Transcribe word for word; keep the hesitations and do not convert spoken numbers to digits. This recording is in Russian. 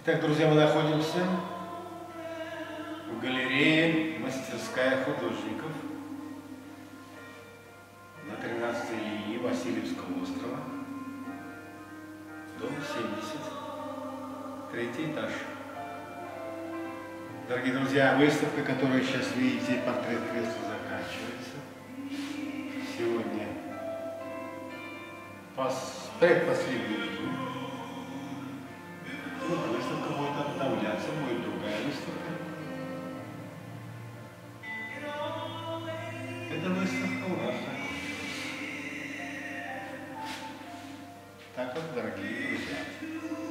Итак, друзья, мы находимся в галерее «Мастерская художников» на тринадцатой линии Васильевского острова, дом семьдесят, третий этаж. Дорогие друзья, выставка, которую сейчас видите, портрет кресла, заканчивается. Сегодня пос... предпоследний день. Выставка будет обновляться, будет другая выставка. Это выставка у нас. Так вот, дорогие друзья.